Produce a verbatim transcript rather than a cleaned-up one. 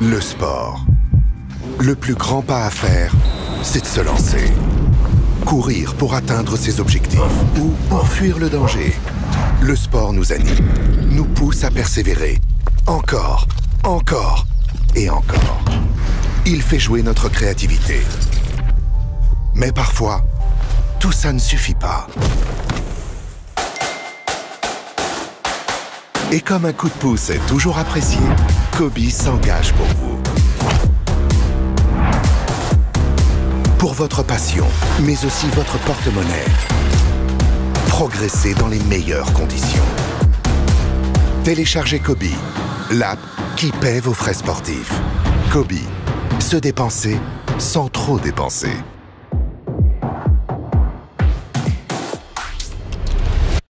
Le sport. Le plus grand pas à faire, c'est de se lancer. Courir pour atteindre ses objectifs ou pour fuir le danger. Le sport nous anime, nous pousse à persévérer. Encore, encore et encore. Il fait jouer notre créativité. Mais parfois, tout ça ne suffit pas. Et comme un coup de pouce est toujours apprécié, Coby s'engage pour vous. Pour votre passion, mais aussi votre porte-monnaie. Progressez dans les meilleures conditions. Téléchargez Coby, l'app qui paie vos frais sportifs. Coby, se dépenser sans trop dépenser.